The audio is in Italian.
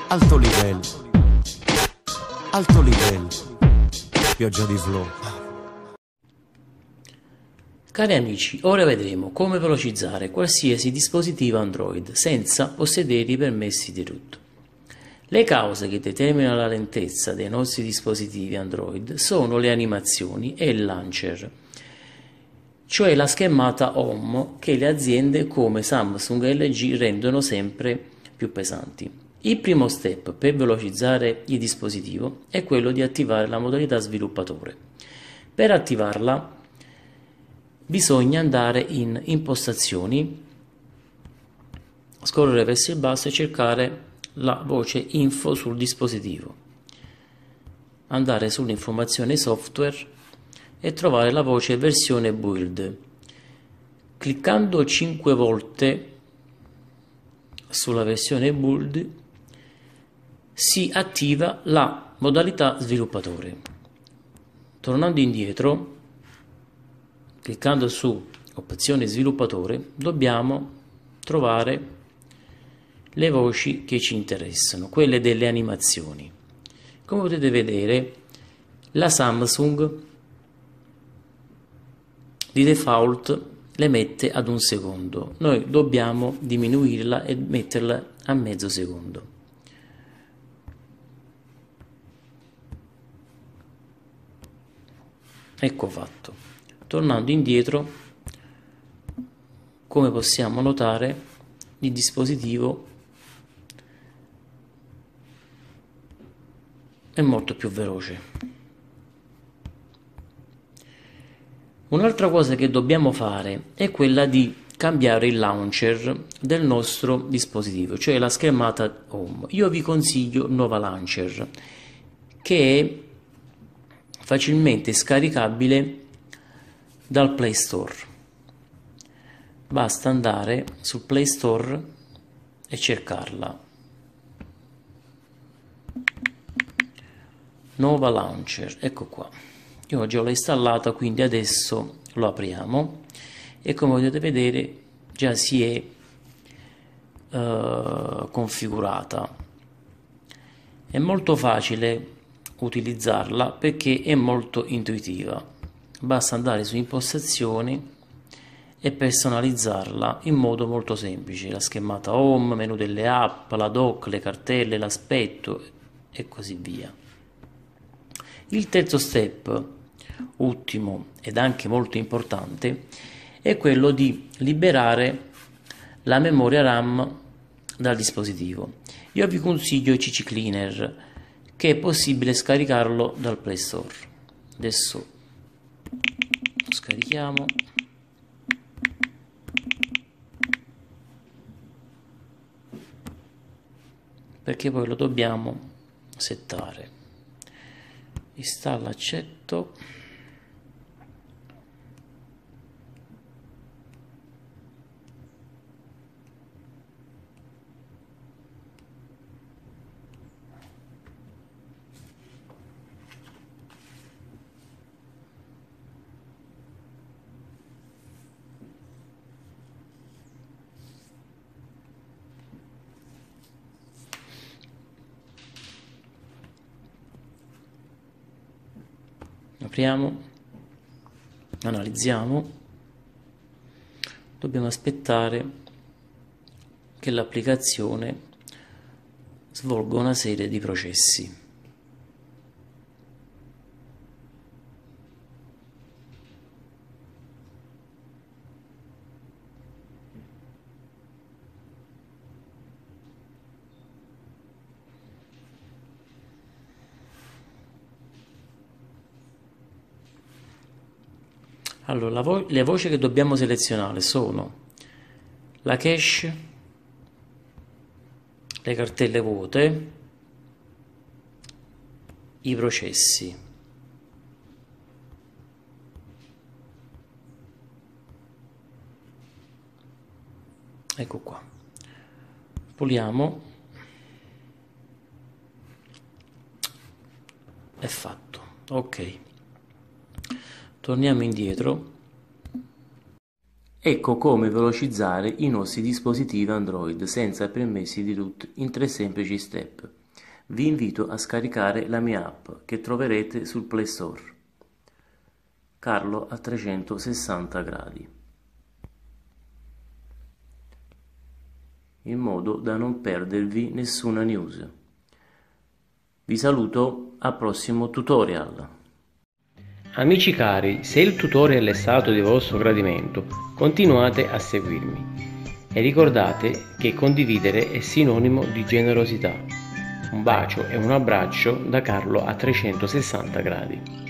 Alto livello, alto livello, pioggia di flow. Cari amici, ora vedremo come velocizzare qualsiasi dispositivo Android senza possedere i permessi di root. Le cause che determinano la lentezza dei nostri dispositivi Android sono le animazioni e il launcher, cioè la schermata home che le aziende come Samsung e LG rendono sempre più pesanti. Il primo step per velocizzare il dispositivo è quello di attivare la modalità sviluppatore. Per attivarla bisogna andare in impostazioni, scorrere verso il basso e cercare la voce info sul dispositivo, andare sull'informazione software e trovare la voce versione build. Cliccando 5 volte sulla versione build si attiva la modalità sviluppatore. Tornando indietro, cliccando su opzione sviluppatore, dobbiamo trovare le voci che ci interessano, quelle delle animazioni. Come potete vedere, la Samsung di default le mette ad 1 secondo. Noi dobbiamo diminuirla e metterla a mezzo secondo. Ecco fatto. Tornando indietro, come possiamo notare, il dispositivo è molto più veloce. Un'altra cosa che dobbiamo fare è quella di cambiare il launcher del nostro dispositivo, cioè la schermata home. Io vi consiglio Nova Launcher, che è facilmente scaricabile dal Play Store. Basta andare sul Play Store e cercarla. Nova Launcher, ecco qua. Io già l'ho installata, quindi adesso lo apriamo e come potete vedere già si è configurata. È molto facile utilizzarla perché è molto intuitiva. Basta andare su impostazioni e personalizzarla in modo molto semplice. La schermata home, menu delle app, la dock, le cartelle, l'aspetto e così via. Il terzo step, ultimo ed anche molto importante, è quello di liberare la memoria RAM dal dispositivo. Io vi consiglio CC Cleaner, che è possibile scaricarlo dal Play Store. Adesso lo scarichiamo. Perché poi lo dobbiamo settare. Installa, accetto. Apriamo, analizziamo, dobbiamo aspettare che l'applicazione svolga una serie di processi. Allora, le voci che dobbiamo selezionare sono la cache, le cartelle vuote, i processi. Ecco qua. Puliamo. È fatto. Ok. Torniamo indietro. Ecco come velocizzare i nostri dispositivi Android senza permessi di root in 3 semplici step. vi invito a scaricare la mia app che troverete sul Play Store. Carlo a 360 gradi, in modo da non perdervi nessuna news. Vi saluto al prossimo tutorial. Amici cari, se il tutorial è stato di vostro gradimento, continuate a seguirmi e ricordate che condividere è sinonimo di generosità. Un bacio e un abbraccio da Carlo a 360 gradi.